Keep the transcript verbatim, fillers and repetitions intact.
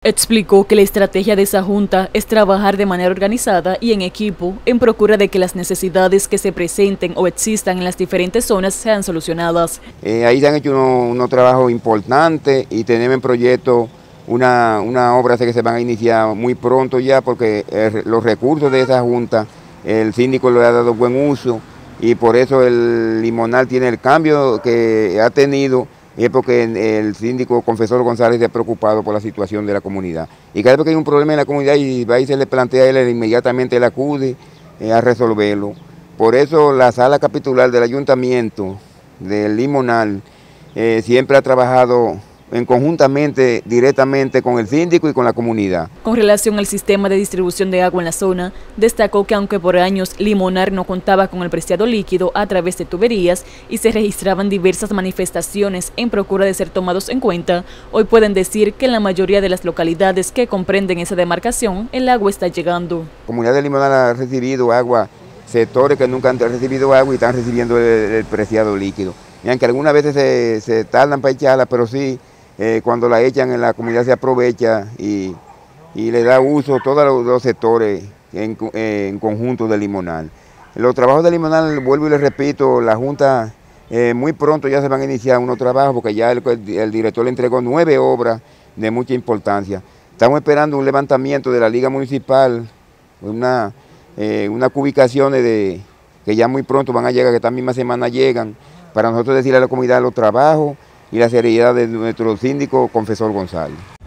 Explicó que la estrategia de esa junta es trabajar de manera organizada y en equipo en procura de que las necesidades que se presenten o existan en las diferentes zonas sean solucionadas. Eh, ahí se han hecho unos, unos trabajos importantes y tenemos en proyecto una, una obra que se van a iniciar muy pronto ya, porque el, los recursos de esa junta el síndico le ha dado buen uso y por eso el Limonal tiene el cambio que ha tenido. Es porque el síndico Confesor González se ha preocupado por la situación de la comunidad. Y cada vez que hay un problema en la comunidad y va y se le plantea a él, inmediatamente él acude eh, a resolverlo. Por eso la sala capitular del ayuntamiento del Limonal eh, siempre ha trabajado en conjuntamente, directamente con el síndico y con la comunidad. Con relación al sistema de distribución de agua en la zona, destacó que aunque por años Limonar no contaba con el preciado líquido a través de tuberías y se registraban diversas manifestaciones en procura de ser tomados en cuenta, hoy pueden decir que en la mayoría de las localidades que comprenden esa demarcación, el agua está llegando. La comunidad de Limonal ha recibido agua, sectores que nunca han recibido agua y están recibiendo el, el preciado líquido. Y aunque algunas veces se, se tardan para echarla, pero sí, Eh, cuando la echan en la comunidad se aprovecha y, y le da uso a todos los, los sectores en, en conjunto de Limonal. Los trabajos de Limonal, vuelvo y les repito, la Junta eh, muy pronto ya se van a iniciar unos trabajos porque ya el, el director le entregó nueve obras de mucha importancia. Estamos esperando un levantamiento de la Liga Municipal, una, eh, unas ubicaciones de, que ya muy pronto van a llegar, que esta misma semana llegan, para nosotros decirle a la comunidad los trabajos y la seriedad de nuestro síndico Confesor González.